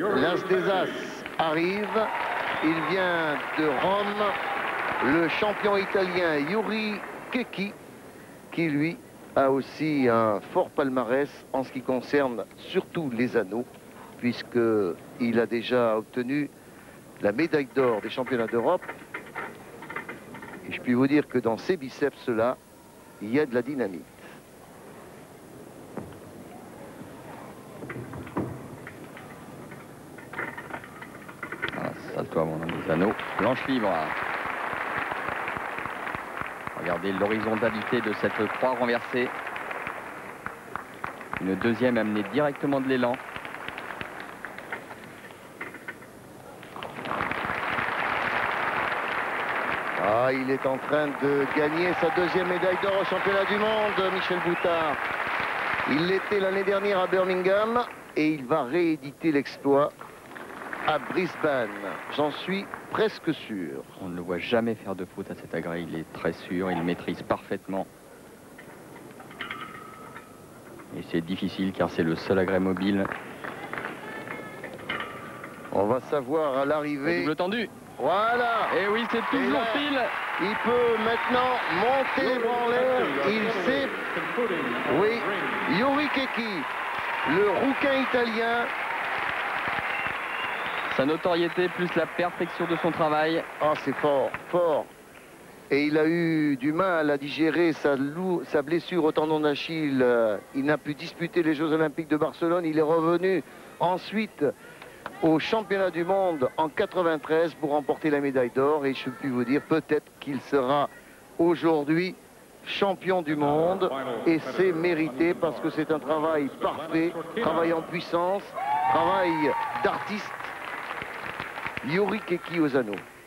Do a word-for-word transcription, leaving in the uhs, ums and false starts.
l'As des As arrive. Il vient de Rome, le champion italien Yuri Keki, qui lui a aussi un fort palmarès en ce qui concerne surtout les anneaux, puisqu'il a déjà obtenu la médaille d'or des championnats d'Europe. Et je puis vous dire que dans ces biceps-là, il y a de la dynamite. Salto avant des anneaux, planche libre. Regardez l'horizontalité de cette croix renversée. Une deuxième amenée directement de l'élan. Ah, il est en train de gagner sa deuxième médaille d'or au championnat du monde, Michel Boutard. Il l'était l'année dernière à Birmingham et il va rééditer l'exploit à Brisbane. J'en suis presque sûr. On ne le voit jamais faire de faute à cet agrès. Il est très sûr, il maîtrise parfaitement. Et c'est difficile car c'est le seul agrès mobile. On va savoir à l'arrivée. Double tendu. Voilà. Et oui, c'est toujours là, pile. Il peut maintenant monter les bras en l'air. Il sait. Oui, Yuri Keki, le rouquin italien. Sa notoriété plus la perfection de son travail. Ah, c'est fort, fort. Et il a eu du mal à digérer sa, lou sa blessure au tendon d'Achille. Il n'a pu disputer les Jeux Olympiques de Barcelone. Il est revenu ensuite au championnat du monde en quatre-vingt-treize pour remporter la médaille d'or. Et je puis vous dire peut-être qu'il sera aujourd'hui champion du monde. Et c'est mérité parce que c'est un travail parfait, travail en puissance, travail d'artiste. Yuri Keki aux anneaux.